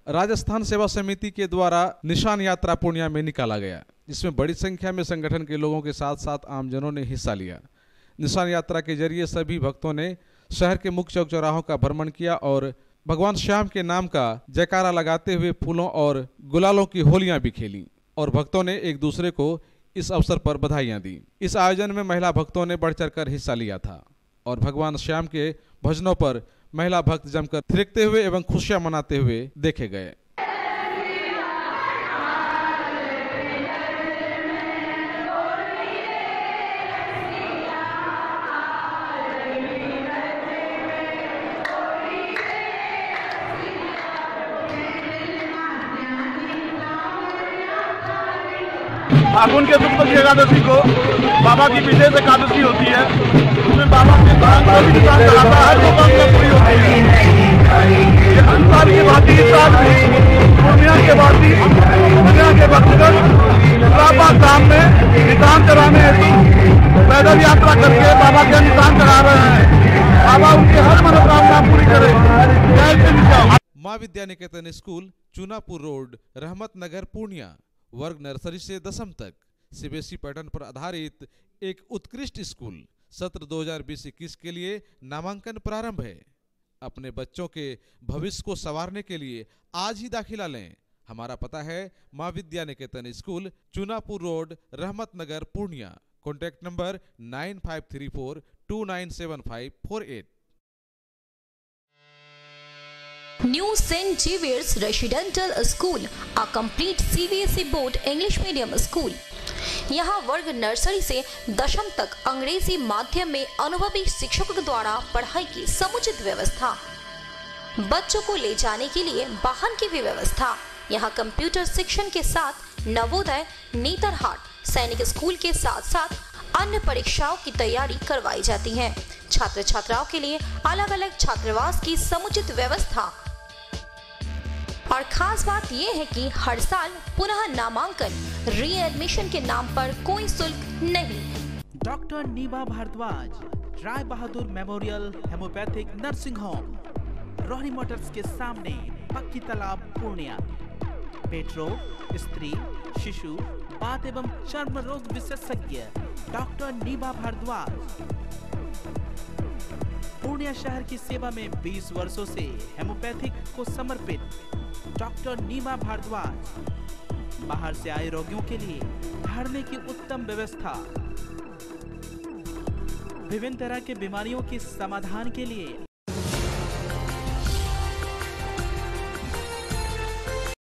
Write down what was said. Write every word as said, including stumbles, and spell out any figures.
राजस्थान सेवा समिति के द्वारा निशान यात्रा पूर्णिया में निकाला गया, जिसमें बड़ी संख्या में संगठन के लोगों के साथ साथ आमजनों ने हिस्सा लिया। निशान यात्रा के जरिए सभी भक्तों ने शहर के मुख्य चौक चौराहों का भ्रमण किया और भगवान श्याम के नाम का जयकारा लगाते हुए फूलों और गुलालों की होलियां भी खेली और भक्तों ने एक दूसरे को इस अवसर पर बधाइयां दी। इस आयोजन में महिला भक्तों ने बढ़ चढ़कर हिस्सा लिया था और भगवान श्याम के भजनों पर महिला भक्त जमकर थिरकते हुए एवं खुशियां मनाते हुए देखे गए। फागुन के शुक्ल की एकादशी को बाबा की विशेष एकादशी होती है। उसमें बाबा के दान का भी निशान चढ़ाता है तो कामना पूरी होती है। ये हर साल की भांति इस साल भी पूर्णिया के वासी पूर्णिया के भक्तगण इलाहाबाद धाम में निशान चढ़ाने हेतु पैदल यात्रा करके बाबा के निशान चढ़ा रहे हैं। बाबा उनकी हर मनोकामना पूरी करे। जय श्री राम। Maa Vidya Niketan school, Chunapur road, Rahmat Nagar, Purnia. वर्ग नर्सरी से दसम तक सीबीएसई पैटर्न पर आधारित एक उत्कृष्ट स्कूल। सत्र दो हज़ार बीस इक्कीस के लिए नामांकन प्रारंभ है। अपने बच्चों के भविष्य को संवारने के लिए आज ही दाखिला लें। हमारा पता है Maa Vidya Niketan school, Chunapur road, Rahmat Nagar, Purnia. Contact number nine five three four two nine seven five four eight. New Saint Xavier's Residential School, a complete C B S E board English medium school. यहाँ वर्ग नर्सरी से दशम तक अंग्रेजी माध्यम में अनुभवी शिक्षकों के द्वारा पढ़ाई की समुचित व्यवस्था। बच्चों को ले जाने के लिए वाहन की भी व्यवस्था। यहाँ कंप्यूटर शिक्षण के साथ नवोदय, नेतरहाट सैनिक स्कूल के साथ साथ अन्य परीक्षाओं की तैयारी करवाई जाती है। छात्र छात्राओं के लिए अलग अलग छात्रावास की समुचित व्यवस्था। और खास बात यह है कि हर साल पुनः नामांकन री एडमिशन के नाम पर कोई शुल्क नहीं। Doctor Neeba Bhardwaj, Rai Bahadur memorial homeopathic nursing home, Rohini motors के सामने, पक्की तालाब, पूर्णिया। पेट रोग, स्त्री, शिशु, बात एवं चर्म रोग विशेषज्ञ डॉक्टर नीबा भारद्वाज। पूर्णिया शहर की सेवा में बीस वर्षों से हेमोपैथिक को समर्पित डॉक्टर नीबा भारद्वाज। बाहर से आए रोगियों के लिए ठहरने की उत्तम व्यवस्था। विभिन्न तरह के बीमारियों के समाधान के लिए